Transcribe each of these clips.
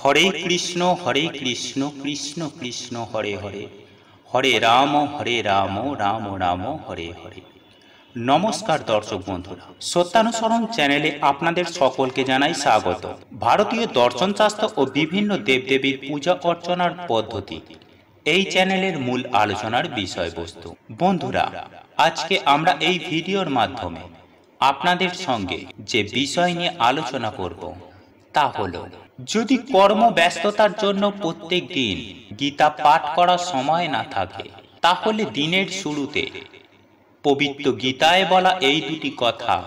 হরে কৃষ্ণ কৃষ্ণ কৃষ্ণ হরে হরে, হরে রাম রাম রাম হরে হরে। নমস্কার দর্শক বন্ধুরা, সত্যানুসরণ চ্যানেলে আপনাদের সকলকে জানাই স্বাগত। ভারতীয় দর্শন শাস্ত্র ও বিভিন্ন দেবদেবীর পূজা অর্চনার পদ্ধতি এই চ্যানেলের মূল আলোচনার বিষয়বস্তু। বন্ধুরা, আজকে আমরা এই ভিডিওর মাধ্যমে আপনাদের সঙ্গে যে বিষয় নিয়ে আলোচনা করব তা হলো, যদি কর্মব্যস্ততার জন্য প্রত্যেক দিন গীতা পাঠ করার সময় না থাকে, তাহলে দিনের শুরুতে পবিত্র গীতায় বলা এই দুটি কথা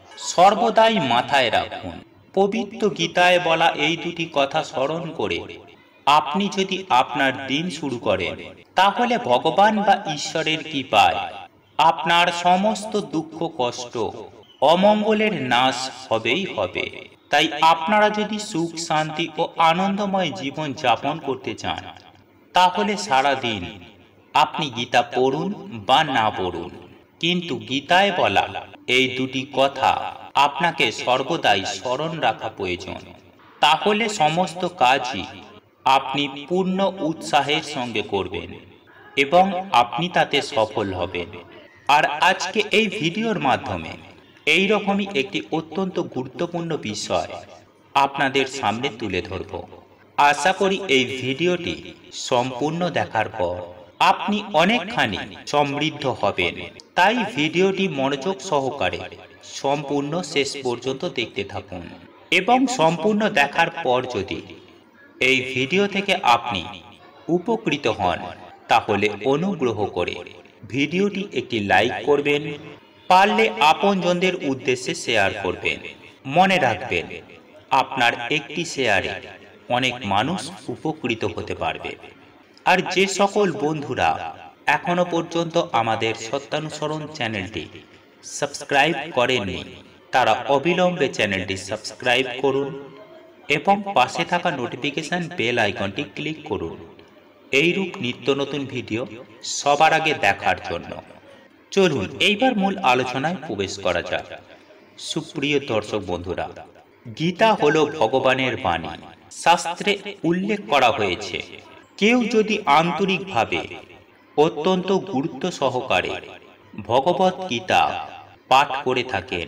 সর্বদাই মাথায় রাখুন। পবিত্র গীতায় বলা এই দুটি কথা স্মরণ করে আপনি যদি আপনার দিন শুরু করেন, তাহলে ভগবান বা ঈশ্বরের কৃপায় আপনার সমস্ত দুঃখ কষ্ট অমঙ্গলের নাশ হবেই হবে। তাই আপনারা যদি সুখ শান্তি ও আনন্দময় জীবন যাপন করতে চান, তাহলে সারা দিন আপনি গীতা পড়ুন বা না পড়ুন, কিন্তু গীতায় বলা এই দুটি কথা আপনাকে সর্বদাই স্মরণ রাখা প্রয়োজন। তাহলে সমস্ত কাজই আপনি পূর্ণ উৎসাহের সঙ্গে করবেন এবং আপনি তাতে সফল হবেন। আর আজকে এই ভিডিওর মাধ্যমে এই রকমই একটি অত্যন্ত গুরুত্বপূর্ণ বিষয় আপনাদের সামনে তুলে ধরব। আশা করি এই ভিডিওটি সম্পূর্ণ দেখার পর আপনি অনেকখানি সমৃদ্ধ হবেন। তাই ভিডিওটি মনোযোগ সহকারে সম্পূর্ণ শেষ পর্যন্ত দেখতে থাকুন এবং সম্পূর্ণ দেখার পর যদি এই ভিডিও থেকে আপনি উপকৃত হন, তাহলে অনুগ্রহ করে ভিডিওটি একটি লাইক করবেন, পারলে আপনজনদের উদ্দেশ্যে শেয়ার করবেন। মনে রাখবেন, আপনার একটি শেয়ারে অনেক মানুষ উপকৃত হতে পারবে। আর যে সকল বন্ধুরা এখনো পর্যন্ত আমাদের সত্যানুসরণ চ্যানেলটি সাবস্ক্রাইব করেননি, তারা অবিলম্বে চ্যানেলটি সাবস্ক্রাইব করুন এবং পাশে থাকা নোটিফিকেশন বেল আইকনটি ক্লিক করুন, এইরূপ নিত্য নতুন ভিডিও সবার আগে দেখার জন্য। চলুন এইবার মূল আলোচনায় প্রবেশ করা যাক। সুপ্রিয় দর্শক বন্ধুরা, গীতা হলো ভগবানের বাণী। শাস্ত্রে উল্লেখ করা হয়েছে, কেউ যদি আন্তরিকভাবে অত্যন্ত গুরুত্ব সহকারে ভগবত গীতা পাঠ করে থাকেন,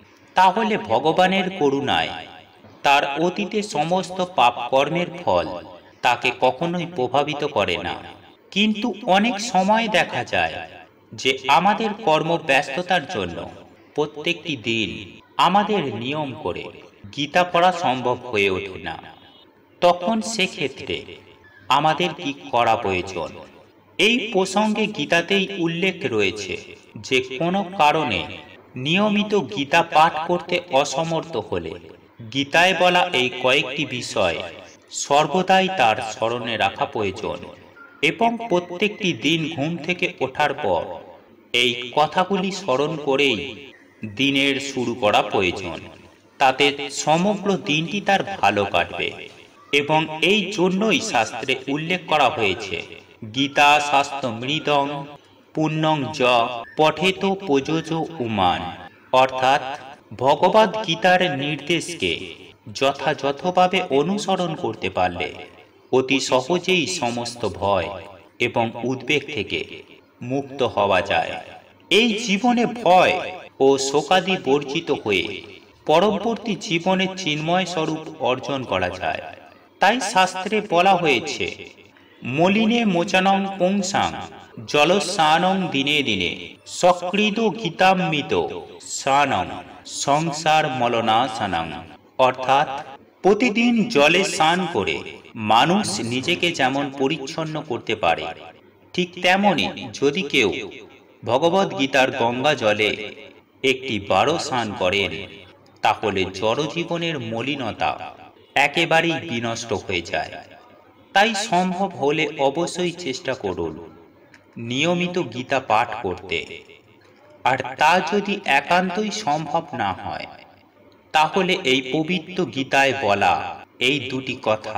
তাহলে ভগবানের করুণায় তার অতীতে সমস্ত পাপ কর্মের ফল তাকে কখনোই প্রভাবিত করে না। কিন্তু অনেক সময় দেখা যায় যে আমাদের কর্মব্যস্ততার জন্য প্রত্যেকটি দিন আমাদের নিয়ম করে গীতা পড়া সম্ভব হয়ে ওঠে না। তখন সেক্ষেত্রে আমাদের কি করা প্রয়োজন? এই প্রসঙ্গে গীতাতেই উল্লেখ রয়েছে যে কোনো কারণে নিয়মিত গীতা পাঠ করতে অসমর্থ হলে গীতায় বলা এই কয়েকটি বিষয় সর্বদাই তার স্মরণে রাখা প্রয়োজন এবং প্রত্যেকটি দিন ঘুম থেকে ওঠার পর এই কথাগুলি স্মরণ করেই দিনের শুরু করা প্রয়োজন। তাতে সমগ্র দিনটি তার ভালো কাটবে এবং এই জন্যই শাস্ত্রে উল্লেখ করা হয়েছে, গীতা শাস্ত্র মৃদং পুণ্যং য পঠেত প্রযোজ উমান। অর্থাৎ ভগবদ গীতার নির্দেশকে যথাযথভাবে অনুসরণ করতে পারলে অতি সহজেই সমস্ত ভয় এবং উদ্বেগ থেকে মুক্ত হওয়া যায়। এই জীবনে ভয় ও শোকাদি বর্জিত হয়ে পরবর্তী জীবনে চিন্ময় স্বরূপ অর্জন করা যায়। তাই শাস্ত্রে বলা হয়েছে, মলিনে মোচনং পুংসাং জলস্নানং দিনে দিনে সকৃত গীতামৃত স্নানং সংসার মলনাশনং। অর্থাৎ প্রতিদিন জলে স্নান করে মানুষ নিজেকে যেমন পরিচ্ছন্ন করতে পারে, ঠিক তেমনি যদি কেউ ভগবদ গীতার গঙ্গা জলে একটি বারো স্নান করেন, তাহলে জড়জীবনের মলিনতা একেবারেই বিনষ্ট হয়ে যায়। তাই সম্ভব হলে অবশ্যই চেষ্টা করুন নিয়মিত গীতা পাঠ করতে। আর তা যদি একান্তই সম্ভব না হয়, তাহলে এই পবিত্র গীতায় বলা এই দুটি কথা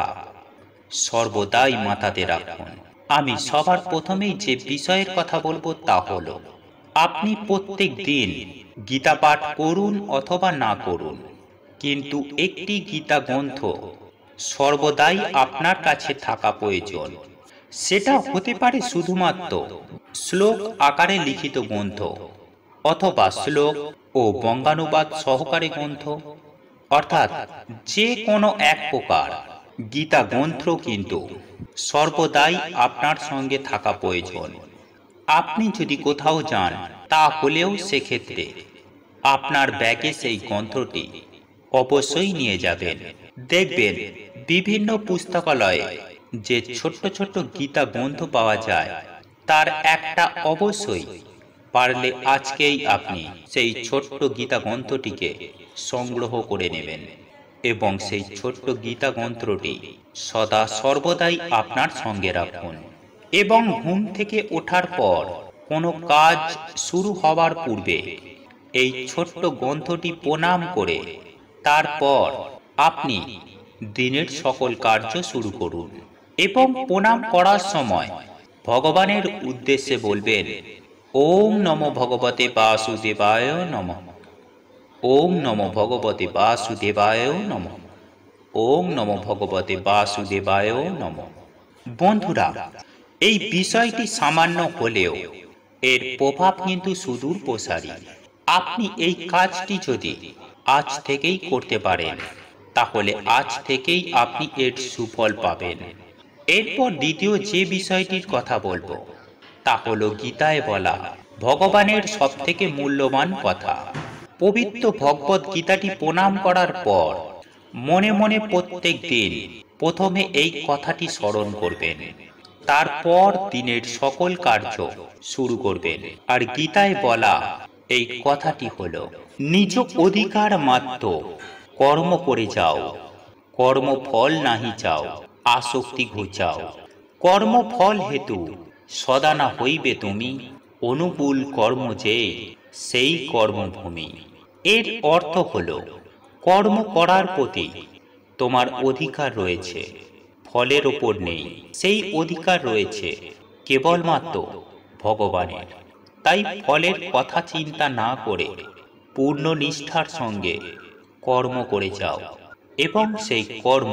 সর্বদাই মাথাতে রাখুন। আমি সবার প্রথমেই যে বিষয়ের কথা বলবো তা হলো, আপনি প্রত্যেক দিন গীতা পাঠ করুন অথবা না করুন, কিন্তু একটি গীতা গ্রন্থ সর্বদাই আপনার কাছে থাকা প্রয়োজন। সেটা হতে পারে শুধুমাত্র শ্লোক আকারে লিখিত গ্রন্থ, অথবা শ্লোক ও বঙ্গানুবাদ সহকারে গ্রন্থ, অর্থাৎ যে কোনো এক প্রকার গীতা গ্রন্থ কিন্তু সর্বদাই আপনার সঙ্গে থাকা প্রয়োজন। আপনি যদি কোথাও যান তাহলেও সেক্ষেত্রে আপনার ব্যাগে সেই গ্রন্থটি অবশ্যই নিয়ে যাবেন। দেখবেন বিভিন্ন পুস্তকালয়ে যে ছোট্ট ছোট্ট গীতা গ্রন্থ পাওয়া যায়, তার একটা অবশ্যই পারলে আজকেই আপনি সেই ছোট্ট গীতা গ্রন্থটিকে সংগ্রহ করে নেবেন এবং সেই ছোট্ট গীতা গ্রন্থটি সদা সর্বদাই আপনার সঙ্গে রাখুন। এবং ঘুম থেকে ওঠার পর কোনো কাজ শুরু হওয়ার পূর্বে এই ছোট্ট গ্রন্থটি প্রণাম করে তারপর আপনি দিনের সকল কার্য শুরু করুন। এবং প্রণাম করার সময় ভগবানের উদ্দেশ্যে বলবেন, ওম নমো ভগবতে বাসুদেবায় নমঃ, ওম নমো ভগবতে বাসুদেবায় নমঃ, ওম নমো ভগবতে বাসুদেবায় নমঃ। বন্ধুরা, এই বিষয়টি সামান্য হলেও এর প্রভাব কিন্তু সুদূর প্রসারী। আপনি এই কাজটি যদি আজ থেকেই করতে পারেন তাহলে আজ থেকেই আপনি এর সুফল পাবেন। এরপর দ্বিতীয় যে বিষয়টির কথা বলবো তা হলো গীতায় বলা ভগবানের সবথেকে মূল্যবান কথা। পবিত্র ভগবত গীতাটি প্রণাম করার পর মনে মনে প্রত্যেক দিন প্রথমে এই কথাটি স্মরণ করবেন, তারপর দিনের সকল কার্য শুরু করবেন। আর গীতায় বলা এই কথাটি হলো, নিজ অধিকার মাত্র কর্ম করে যাও, কর্মফল নাহি চাও, আসক্তি ঘুচাও, কর্মফল হেতু সদা না হইবে তুমি, অনুকূল কর্ম যে সেই কর্মভূমি। এর অর্থ হলো, কর্ম করার প্রতি তোমার অধিকার রয়েছে, ফলের ওপর নেই। সেই অধিকার রয়েছে কেবলমাত্র ভগবানের। তাই ফলের কথা চিন্তা না করে পূর্ণ নিষ্ঠার সঙ্গে কর্ম করে যাও এবং সেই কর্ম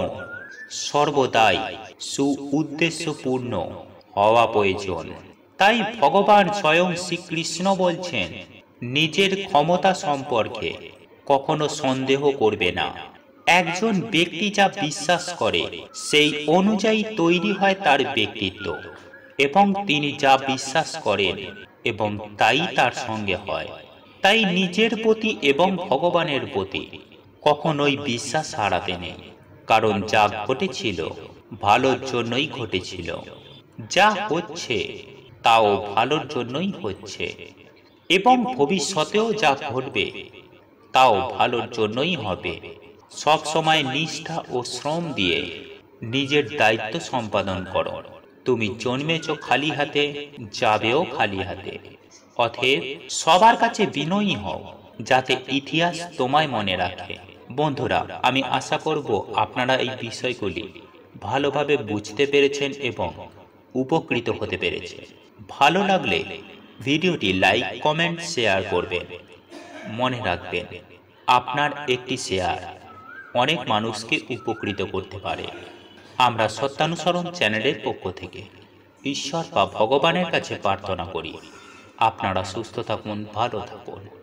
সর্বদাই সুউদ্দেশ্যপূর্ণ হওয়া প্রয়োজন। তাই ভগবান স্বয়ং শ্রীকৃষ্ণ বলছেন, নিজের ক্ষমতা সম্পর্কে কখনো সন্দেহ করবে না। একজন ব্যক্তি যা বিশ্বাস করে সেই অনুযায়ী তৈরি হয় তার ব্যক্তিত্ব, এবং তিনি যা বিশ্বাস করেন এবং তাই তার সঙ্গে হয়। তাই নিজের প্রতি এবং ভগবানের প্রতি কখনোই বিশ্বাস হারাতে নেই, কারণ যা ঘটেছিল ভালোর জন্যই ঘটেছিল, যা হচ্ছে তাও ভালোর জন্যই হচ্ছে, এবং ভবিষ্যতেও যা ঘটবে তাও ভালোর জন্যই হবে। সব সময় নিষ্ঠা ও শ্রম দিয়ে নিজের দায়িত্ব সম্পাদন করো। তুমি জন্মেছ খালি হাতে, যাবেও খালি হাতে। অতএব সবার কাছে বিনয়ী হও, যাতে ইতিহাস তোমায় মনে রাখে। বন্ধুরা, আমি আশা করব আপনারা এই বিষয়গুলি ভালোভাবে বুঝতে পেরেছেন এবং উপকৃত হতে পেরেছেন। ভালো লাগলে ভিডিওটি লাইক, কমেন্ট, শেয়ার করবেন। মনে রাখবেন, আপনার একটি শেয়ার অনেক মানুষকে উপকৃত করতে পারে। আমরা সত্যানুসরণ চ্যানেলের পক্ষ থেকে ঈশ্বর বা ভগবানের কাছে প্রার্থনা করি আপনারা সুস্থ থাকুন, ভালো থাকুন।